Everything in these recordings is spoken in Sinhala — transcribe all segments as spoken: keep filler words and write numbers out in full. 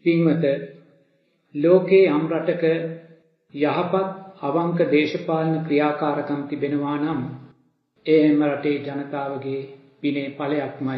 පින්වත ලෝකේ යම් රටක යහපත් අවංක දේශපාලන ක්‍රියාකාරකම් තිබෙනවා නම් එම රටේ ජනතාවගේ විනේ ඵලයක්මයි.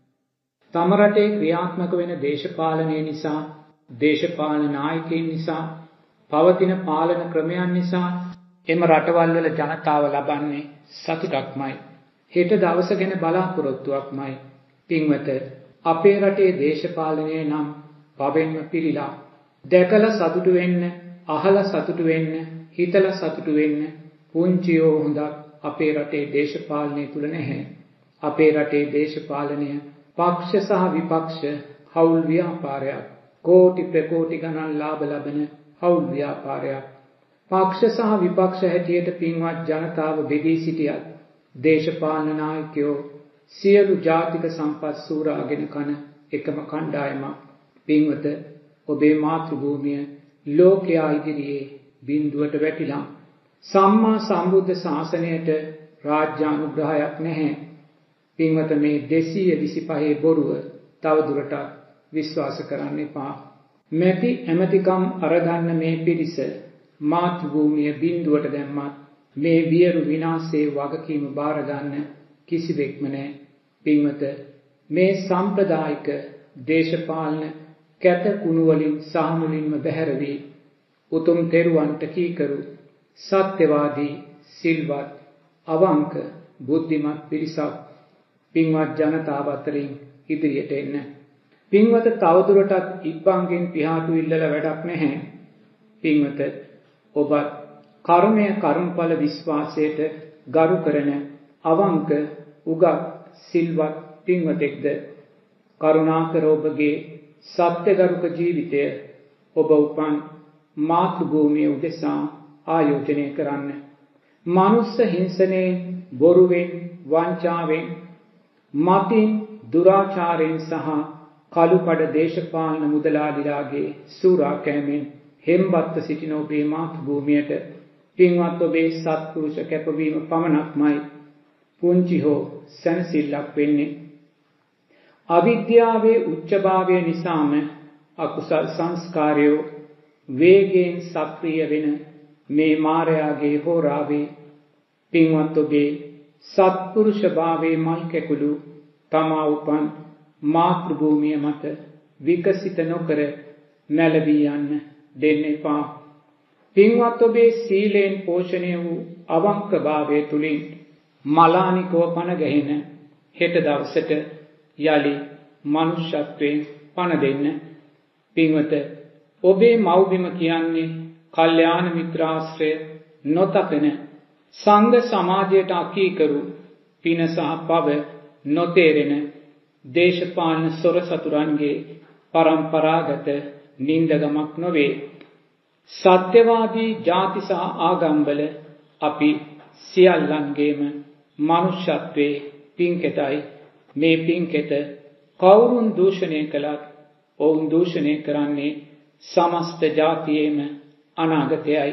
තම රටේ ක්‍රියාත්මක වෙන දේශපාලනය නිසා, දේශපාලන නායකයින් නිසා, පවතින පාලන ක්‍රමයන් නිසා එම රටවල් වල ජනතාව ලබන්නේ සතුටක්මයි. හෙට දවස ගැන බලාපොරොත්තුවක්මයි. පින්වත අපේ රටේ දේශපාලනය නම් පවෙන්ම පිළිලා. දැකලා සතුටු වෙන්න, අහලා සතුටු වෙන්න, හිතලා සතුටු වෙන්න පුංචියෝ හොඳක් අපේ රටේ දේශපාලනය තුල නැහැ. අපේ රටේ දේශපාලනය පක්ෂ සහ විපක්ෂ හවුල් ව්‍යාපාරයක්. කෝටි ප්‍රකෝටි ගණන් ලාභ ලබන හවුල් ව්‍යාපාරයක්. පක්ෂ සහ විපක්ෂ හැටියට පින්වත් ජනතාව බෙදී සිටියත් දේශපාලන නායකයෝ සියලු ජාතික සම්පත් සූරාගෙන කන එකම කණ්ඩායමක්. පින්වත ඔබේ මාතෘභූමිය ලෝකයා ඉදිරියේ බිඳුවට වැටිලා. සම්මා සම්බුද්ධ ශාසනයට රාජ්‍යානුග්‍රහයක් නැහැ. පින්වත මේ දෙසිය විසිපහේ බොරුව තවදුරටත් විශ්වාස කරන්න එපා. මැති ඇමතිකම් අරගන්න මේ පිරිස මාතෘභූමිය බිඳුවට දැම්මත් මේ වියරු විනාශයේ වගකීම බාර ගන්න කිසිවෙක්ම නැහැ. පින්වත මේ සම්ප්‍රදායික දේශපාලන කැත කුණු වලින් සහ මුලින්ම බැහැර වී උතුම් තෙරුවන්ට කීකරු සත්‍යවාදී සිල්වත් අවංක බුද්ධිමත් පිරිසක් පින්වත් ජනතාව අතරින් ඉදිරියට එන්න. පින්වත තවදුරටත් ඉබ්බන්ගෙන් පිහාටු ඉල්ලලා වැඩක් නැහැ. පින්වත ඔබත් කර්මය කර්මඵල විශ්වාසයට ගරු කරන අවංක උගත් සිල්වත් පින්වතෙක්ද කරුණාකර ඔබගේ සත්‍යගරුක ජීවිතය ඔබ උපන් මාතෘභූමිය උදෙසා ආයෝජනය කරන්න. මනුස්ස හිංසනයෙන්, බොරුවෙන්, වංචාවෙන්, මතින්, දුරාචාරයෙන් සහ කළුකඩ දේශපාලන මුදලාලිලාගේ සූරාකෑමෙන් හෙම්බත්ව සිටින ඔබේ මාතෘභූමියට පින්වත් ඔබේ සත්පුරුෂ කැපවීම පමණක්මයි පුංචි හෝ සැනසෙල්ලක් වෙන්නේ. අවිද්‍යාවේ උච්චභාවය නිසාම අකුසල් සංස්කාරයෝ වේගයෙන් සක්‍රිය වෙන මේ මායාවේ හෝරාවේ පින්වත් ඔබේ සත්පුරුෂ භාවයේ මල් කැකුළු තමා උපන් මාතෘභූමිය මත විකසිත නොකර නැලවී යන්න දෙන්න එපා. පින්වත් ඔබේ සීලෙන් පෝෂණය වූ අවංක භාවය තුලින් මලානිකව පණ ගැහෙන හෙට දවසට යලි මනුෂ්‍යත්වයෙන් පණ දෙන්න. පින්වත ඔබේ මව්බිම කියන්නේ කල්යාණ මිත්‍රාශ්‍රය නොතකන සංඝ සමාජයට අකීකරු පින සහ පව නොතේරෙන දේශපාලන සොර සතුරන්ගේ පරම්පරාගත නින්දගමක් නොවේ. සත්‍යවාදී ಜಾති සහ ආගම්වල අපි සියල්ලන්ගේම මනුෂ්‍යත්වයේ පින්කෙතයි. මේ පින්කෙත කවුරුන් දූෂණය කළත් ඔවුන් දූෂණය කරන්නේ සමස්ත ජාතියේම අනාගතයයි.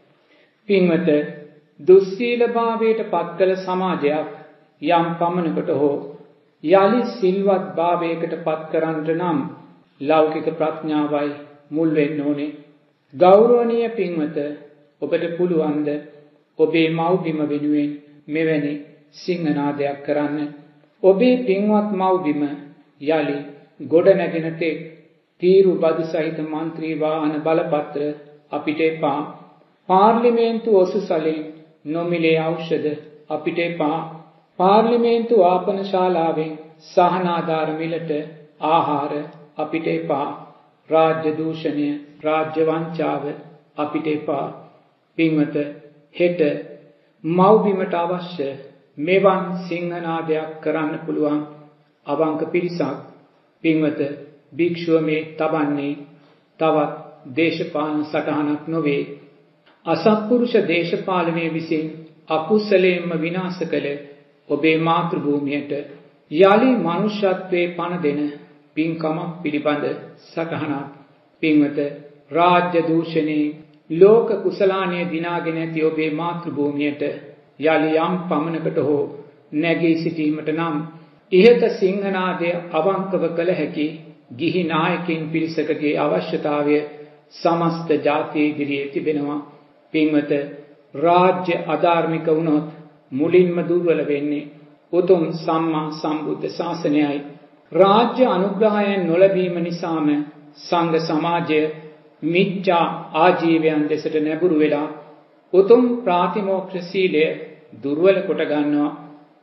පින්වත දුස්සීලභාවයට පත් කළ සමාජයක් යම් පමණකට හෝ යලි සිල්වත් භාවයකට පත් කරන්නට නම් ලෞකික ප්‍රඥාවයි මුල් වෙන්න ඕනේ. ගෞරවනීය පින්වත ඔබට පුළුවන්ද ඔබේ මව්බිම වෙනුවෙන් මෙවැනි සිංහනාදයක් කරන්න? ඔබේ පින්වත් මව්බිම යලි ගොඩ නැගෙන තෙක් තීරු බදු සහිත මන්ත්‍රී වාහන බලපත්‍ර අපිට එපා. පාර්ලිමේන්තු ඔසුසලෙන් නොමිලේ ඖෂධ අපිට එපා. පාර්ලිමේන්තු ආපන ශාලාවෙන් සහනාධාර මිලට ආහාර අපිට එපා. රාජ්‍ය දූෂණය, රාජ්‍ය වංචාව අපිට එපා. පින්වත හෙට මව්බිමට අවශ්‍ය මෙවන් සිංහනාදයක් කරන්න පුළුවන් අවංක පිරිසක්. පින්වත භික්ෂුව මේ තබන්නේ තවත් දේශපාලන සටහනක් නොවේ. අසත්පුරුෂ දේශපාලනය විසින් අකුසලයෙන්ම විනාශ කළ ඔබේ මාතෘභූමියට යලි මනුෂ්‍යත්වයේ පණ දෙන පින්කමක් පිළිබඳ සටහනක්. පින්වත රාජ්‍ය දූෂණේ ලෝක කුසලානය දිනාගෙන ඇති ඔබේ මාතෘභූමියට යලි යම් පමණකට හෝ නැගී සිටීමට නම් ඉහත සිංහනාදය අවංකව කළ හැකි ගිහි නායකින් පිරිසකගේ අවශ්‍යතාවය සමස්ත ජාතිය ඉදිරියේ තිබෙනවා. පින්වත, රාජ්‍ය අධාර්මික වුණොත් මුලින්ම දුර්වල වෙන්නේ උතුම් සම්මා සම්බුද්ධ ශාසනයයි. රාජ්‍ය අනුග්‍රහයෙන් නොලැබීම නිසාම සංඝ සමාජය මිච්ඡා ආජීවයන් දෙසට නැඹුරු වෙලා උතුම් ප්‍රාතිමෝක්ෂ සීලය දුර්වල කොට ගන්නවා.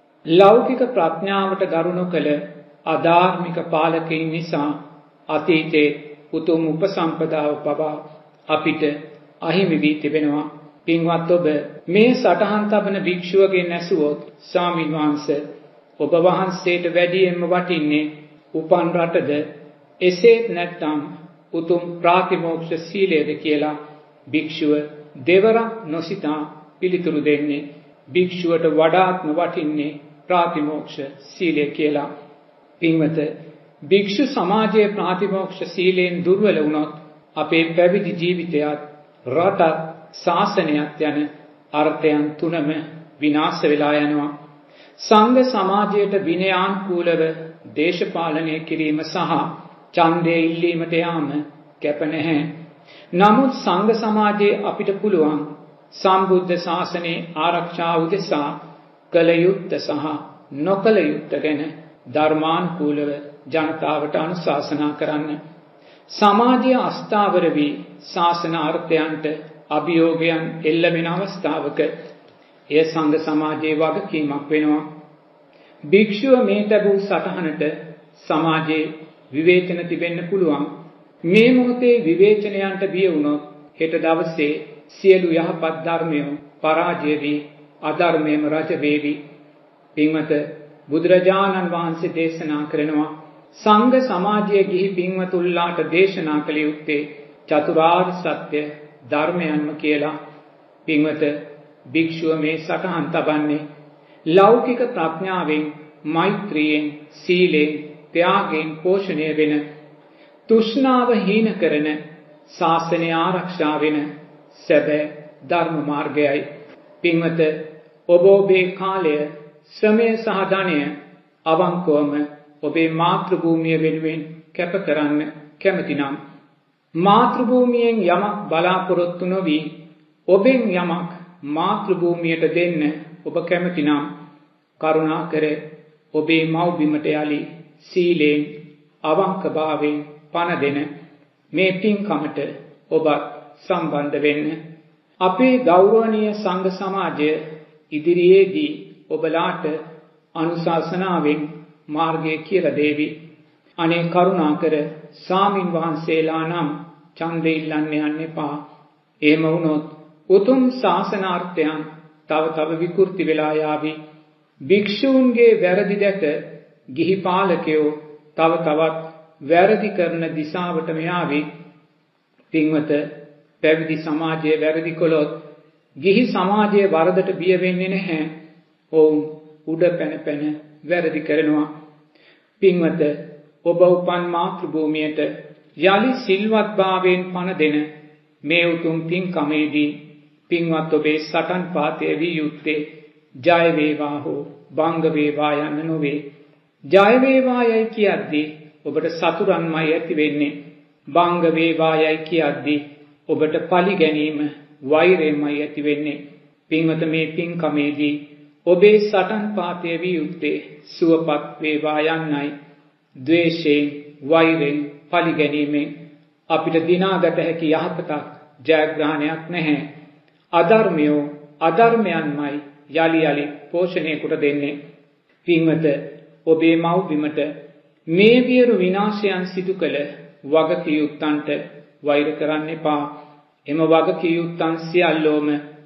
ලෞකික ප්‍රඥාවට ගරු නොකළ අධාර්මික පාලකයින් නිසා අතීතයේ උතුම් උපසම්පදාව පවා අපිට අහිමි වී තිබෙනවා. පින්වත් ඔබ මේ සටහන් තබන භික්ෂුවගෙන් ඇසුවොත්, ස්වාමීන් වහන්සේ ඔබ වහන්සේට වැඩියෙන්ම වටින්නේ උපන් රටද, එසේත් නැත්නම් උතුම් ප්‍රාතිමෝක්ෂ සීලයද කියලා භික්ෂුව දෙවරක් නොසිතා පිළිතුරු දෙන්නේ භික්ෂුවට වඩාත්ම වටින්නේ ප්‍රාතිමෝක්ෂ සීලය කියලා. පින්වත, භික්ෂු සමාජයේ ප්‍රාතිමෝක්ෂ සීලයෙන් දුර්වල වුණොත් අපේ පැවිදි ජීවිතයත් රටත් ශාසනයත් යන අර්ථයන් තුනම විනාශ වෙලා යනවා. සංඝ සමාජයට විනයානුකූලව දේශපාලනය කිරීම සහ ඡන්දය ඉල්ලීමට යාම කැප නැහැ. නමුත් සංඝ සමාජයේ අපිට පුළුවන් සම්බුද්ධ ශාසනයේ ආරක්ෂාව උදෙසා කළ යුත්ත සහ නොකළ යුත්ත ගැන ධර්මානුකූලව ජනතාවට අනුශාසනා කරන්න. සමාජය අස්ථාවර වී ශාසන අර්ථයන්ට අභියෝගයන් එල්ල වෙන අවස්ථාවක එය සංඝ සමාජයේ වගකීමක් වෙනවා. භික්ෂුව මේ ලැබූ සටහනට සමාජයේ විවේචන තිබෙන්න පුළුවන්. මේ මොහොතේ විවේචනයන්ට බිය වුණොත් හෙට දවසේ සියලු යහපත් ධර්මය පරාජය වී අධර්මයේම රජ වේවි. පින්වත, බුදුරජාණන් වහන්සේ දේශනා කරනවා සංඝ සමාජයේ ගිහි පින්වතුන්ලාට දේශනා කළ යුත්තේ චතුරාර්ය සත්‍ය ධර්මයන්ම කියලා. පින්වත, භික්ෂුව මේ සටහන් තබන්නේ ලෞකික ප්‍රඥාවෙන්, මෛත්‍රියෙන්, සීලෙන්, ත්‍යාගයෙන් පෝෂණය වෙන, තෘෂ්ණාව හීන කරන, ශාසනය ආරක්ෂා වෙන සැබෑ ධර්ම මාර්ගයයි. පින්වත, ඔබ ඔබේ කාලය, ශ්‍රමය සහ ධනය අවංකවම ඔබේ මාතෘ භූමිය වෙනුවෙන් කැප කරන්න කැමති නම්, මාතෘ භූමියෙන් යමක් බලාපොරොත්තු නොවි ඔබෙන් යමක් මාතෘ භූමියට දෙන්න ඔබ කැමති නම්, කරුණාකර ඔබේ මව්බිමට යලි සීලෙන්, අවංකභාවයෙන් පණ දෙන මේ පින්කමට ඔබත් සම්බන්ධ වෙන්න. අපේ ගෞරවනීය සංඝ සමාජය ඉදිරියේදී ඔබලාට අනුශාසනාවෙන් මාර්ගය කියලා දේවි. අනේ කරුණාකර ස්වාමින් වහන්සේලා නම් ඡන්දෙ ඉල්ලන්න යන්න එපා. එහෙම වුණොත් උතුම් ශාසනාර්ථයන් තව තව විකෘති වෙලා යාවි. භික්ෂූන්ගේ වැරදි දැක ගිහි පාලකයෝ තව තවත් වැරදි කරන දිශාවටම යාවි. පින්වත, පැවිදි සමාජයේ වැරදි කළොත් ගිහි සමාජයේ වරදට බිය වෙන්නේ නැහැ. ඔවුන් උඩ පැන පැන වැරදි කරනවා. පින්වත, ඔබ උපන් මාතෘ භූමියට යලි සිල්වත් භාවයෙන් පණ දෙන මේ උතුම් පින්කමේදී පින්වත් ඔබේ සටන් පාතය වී යුත්තේ ජය වේවා හෝ භංග වේවා යන්න නොවේ. ජය වේවා යයි කියද්දී ඔබට සතුරන්මයි ඇති වෙන්නේ. භංග වේවා යයි කියද්දී ඔබට පලි ගැනීම, වෛරයමයි ඇති වෙන්නේ. පින්වත, මේ පින්කමේදී ඔබේ සටන් පාතය වී යුත්තේ සුවපත් වේවා යන්නයි. ද්වේෂයෙන්, වෛරයෙන්, පලි ගැනීමෙන් අපිට දිනාගත හැකි යහපතක්, ජයග්‍රහණයක් නැහැ. අධර්මයෝ අධර්මයන්මයි යලි යලි පෝෂණය කොට දෙන්නේ. පින්වත, ඔබේ මව්බිමට මේ වියරු විනාශයන් සිදු කළ වගකියුත්තන්ට වෛර කරන්න එපා. එම වගකියුත්තන් සියල්ලෝම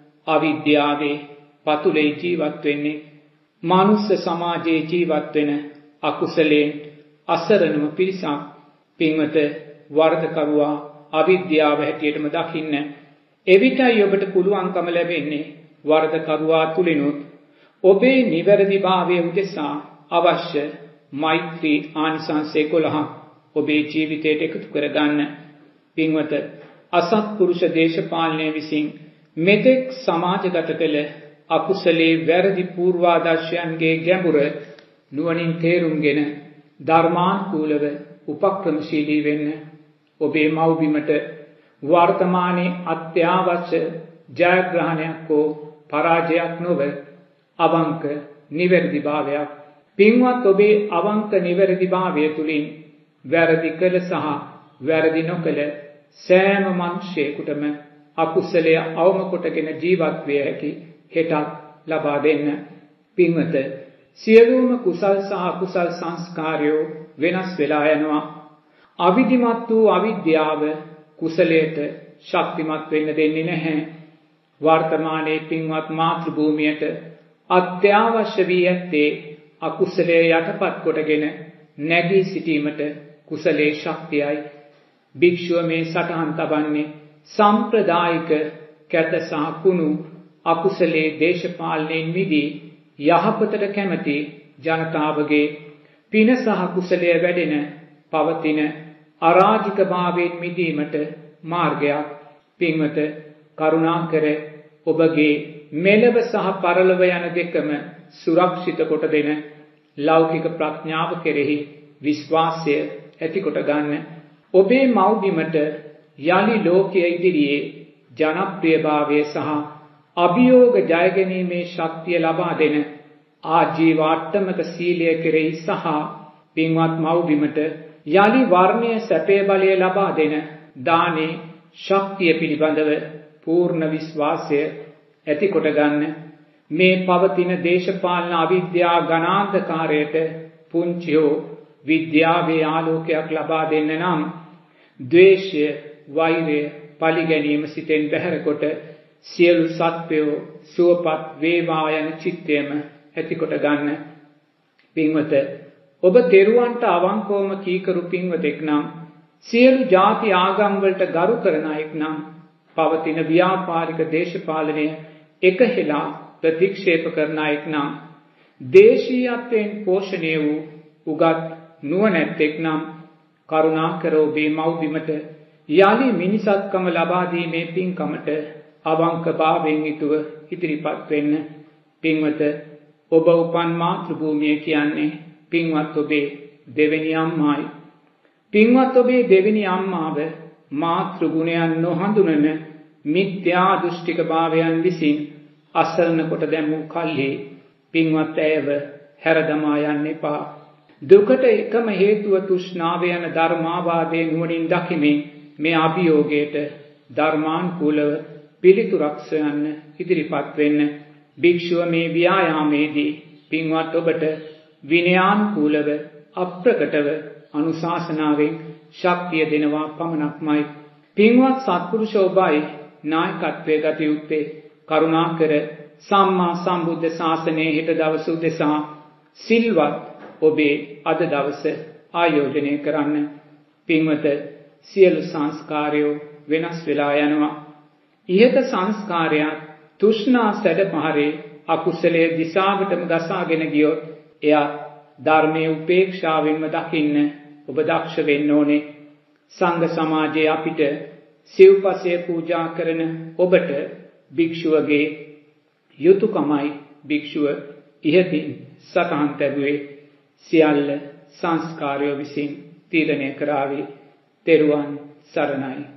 අවිද්‍යාවේ පතුලේ ජීවත් වෙන්නේ. මානුෂ සමාජයේ ජීවත් වෙන අකුසලයෙන් අසරණම පිරිසක්. පින්වත, වරදකරුවා අවිද්‍යාව හැටියටම දකින්න. එවිටයි ඔබට පුළුවන්කම ලැබෙන්නේ වරදකරුවා තුලිනුත් ඔබේ නිවැරදිභාවය උදෙසා අවශ්‍ය මෛත්‍රී ආනිසංස එකොළහ ඔබේ ජීවිතයට එකතු කරගන්න. පින්වත, අසත්පුරුෂ දේශපාලනය විසින් මෙතෙක් සමාජගත කළ අකුසලේ වැරදි පූර්වාදර්ශයන්ගේ ගැඹුර නුවණින් තේරුම්ගෙන ධර්මානුකූලව උපක්‍රමශීලී වෙන්න. ඔබේ මව්බිමට වර්තමානයේ අත්‍යවශ්‍ය ජයග්‍රහණයක් හෝ පරාජයක් නොව අවංක නිවැරදිභාවයක්. පින්වත් ඔබේ අවංක නිවැරදිභාවය තුළින් වැරදි කළ සහ වැරදි නොකළ සෑම මනුෂ්‍යයෙකුටම අකුසලය අවම කොටගෙන ජීවත් විය හැකි හෙටක් ලබා දෙන්න. පින්වත, සියලුම කුසල් සහ අකුසල් සංස්කාරයෝ වෙනස් වෙලා යනවා. අවිධිමත් වූ අවිද්‍යාව කුසලයට ශක්තිමත් වෙන්න දෙන්නේ නැහැ. වර්තමානයේ පින්වත් මාතෘ භූමියට අත්‍යවශ්‍ය වී ඇත්තේ අකුසලයේ යටපත් කොටගෙන නැගී සිටීමට කුසලයේ ශක්තියයි. භික්ෂුව මේ සටහන් තබන්නේ සම්ප්‍රදායික කැත සහ කුණු අකුසලයේ දේශපාලනයෙන් මිදී යහපතට කැමති ජනතාවගේ පින සහ කුසලය වැඩෙන පවතින අරාජික භාවයෙන් මිදීමට මාර්ගයක්. පින්වත, කරුණාකර ඔබගේ මෙලව සහ පරලොව යන දෙකම සුරක්ෂිත කොට දෙන ලෞකික ප්‍රඥාව කෙරෙහි විශ්වාසය ඇති කොට ගන්න. ඔබේ මව්බිමට යලි ලෝකයේ ඉදිරියේ ජනප්‍රියභාවය සහ අභියෝග ජය ගැනීමේ ශක්තිය ලබා දෙන ආජීවාට්ටමක සීලය කෙරෙහි සහ පින්වත් මව්බිමට යලි වර්ණීය සැපේ බලය ලබා දෙන දානේ ශක්තිය පිළිබඳව පූර්ණ විශ්වාසය ඇති කොට ගන්න. මේ පවතින දේශපාලන අවිද්‍යා ගණාන්ධකාරයට පුංචි හෝ විද්‍යාවේ ආලෝකයක් ලබා දෙන්න නම් ද්වේෂය, වෛරය, පලිගැනීම සිතෙන් බැහැර කොට සියලු සත්වයෝ සුවපත් වේවා යන චිත්තයම ඇති කොට ගන්න. පින්වත, ඔබ තෙරුවන්ට අවංකවම කීකරු පින්වතෙක් නම්, සියලු ಜಾති ආගම් වලට ගරු කරන අයෙක් නම්, පවතින ව්‍යාපාරික දේශපාලනය එකහෙලා ප්‍රතික්ෂේප කරන අයෙක් නම්, දේශීයත්වයෙන් පෝෂණය වූ උගත් නුවණැත්තෙක් නම්, කරුණාකර ඔබේ මව්බිමට යලි මිනිසත්කම ලබා දීමේ පින්කමට අවංක භාවයෙන් යුතුව ඉදිරිපත් වෙන්න. පින්වත, ඔබ උපන් මාතෘ භූමිය කියන්නේ පින්වත් ඔබේ දෙවෙනි අම්මායි. පින්වත් ඔබේ දෙවෙනි අම්මාව මාතෘ ගුණයන් නොහඳුනන මිත්‍යා දෘෂ්ටික භාවයන් විසින් අසරණ කොට දැමූ කල්හි පින්වත් ඇයව හැරදමා යන්න එපා. දුකට එකම හේතුව තෘෂ්ණාව යන ධර්මාවාදයේ නුවණින් දකිමින් මේ අභියෝගයට ධර්මානුකූලව පිළිතුරක් සොයන්න ඉදිරිපත් වෙන්න. භික්ෂුව මේ ව්‍යායාමයේදී පින්වත් ඔබට විනයානුකූලව අප්‍රකටව අනුශාසනාවෙන් ශක්තිය දෙනවා පමණක්මයි. පින්වත් සත්පුරුෂ ඔබයි නායකත්වයේ ගත යුත්තේ. කරුණාකර සම්මා සම්බුද්ධ ශාසනයේ හෙට දවස උදෙසා සිල්වත් ඔබේ අද දවස ආයෝජනය කරන්න. පින්වත, සියලු සංස්කාරයෝ වෙනස් වෙලා යනවා. ඉහත සංස්කාරයක් තෘෂ්ණා සැඩ පහරේ අකුසලයේ දිශාවටම ගසාගෙන ගියොත් එයා ධර්මයේ උපේක්ෂාවෙන්ම දකින්න ඔබ දක්ෂ වෙන්න ඕනේ. සංඝ සමාජයේ අපිට සිව්පසය පූජා කරන ඔබට භික්ෂුවගේ යුතුයකමයි භික්ෂුව ඉහතින් සතහන් තැබුවේ සියල්ල සංස්කාරයෝ විසින් තීරණය කරાવી. තෙරුවන් සරණයි.